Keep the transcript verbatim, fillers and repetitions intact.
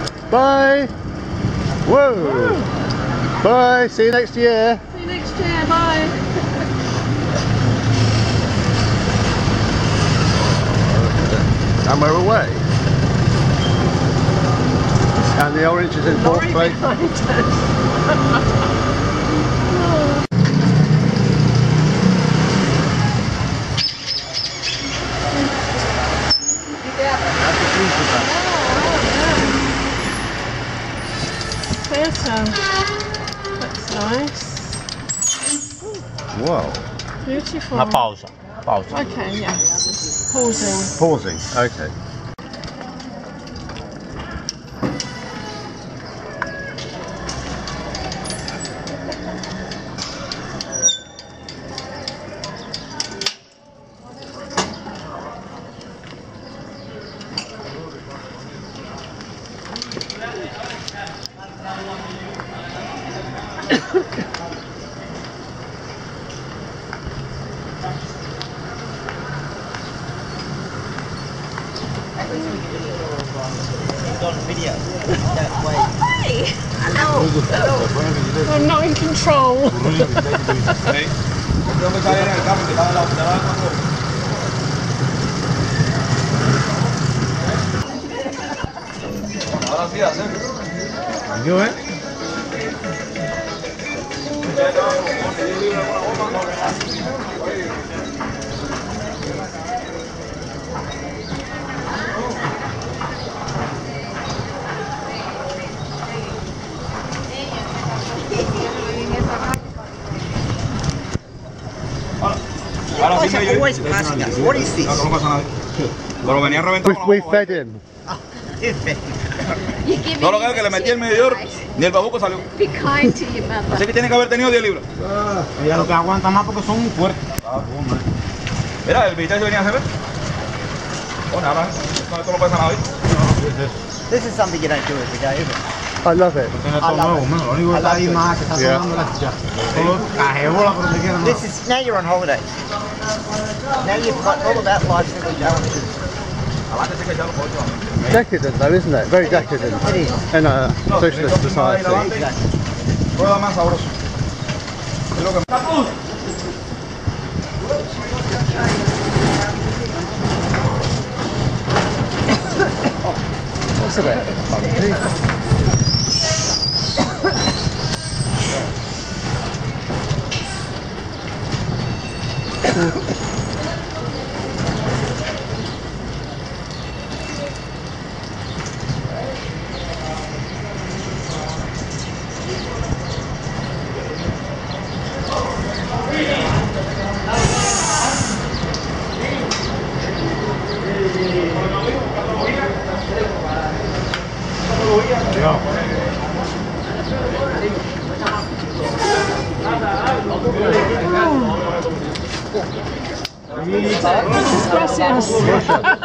Bye. Whoa. Woo. Bye. See you next year. See you next year. Bye. And we're away. And the orange is in fourth place. Theatre. That's nice. Wow. Beautiful. Una pausa. Pausa. Okay, yes. Pausing. Pausing. Okay. I'm not in control. Ahora sí hacen. Yo, eh. Ahora sí me always asking us, what is this? No, no pasa nada. Pero venía reventado. We, we fed him. No lo que le metí el medidor, ni el babuco salió. Be kind to your mother. Así que tiene que haber tenido diez libras. Ella lo que aguanta más porque son muy fuertes. Mira, el bistec venía a hacer. Bueno, ahora no, esto no pasa nada hoy. This is something you don't do every day, is it? I love it. Tiene todo nuevo, lo único que está ahí más que está sonando la chicha. Todo cajebola por donde quiera. This is, now you're on holiday. Now you've got all about life's little challenges. Decadent though, isn't it? Very decadent. It is. In a socialist society. Rueda más sabroso. That's a bit funky. Gracias.